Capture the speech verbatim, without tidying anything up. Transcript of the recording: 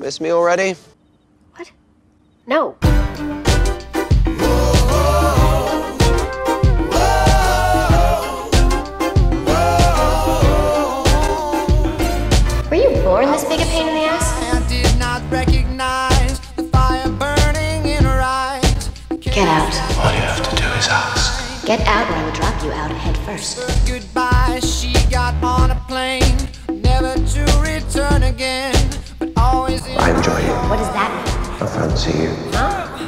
Miss me already? What? No. Were you born this big a pain in the ass? I did not recognize the fire burning in her eyes. Get out. All you have to do is ask. Get out or I will drop you out head first. Goodbye, she got on a plane, never to return again, but always in I enjoy you. What does that mean? I fancy you. Huh?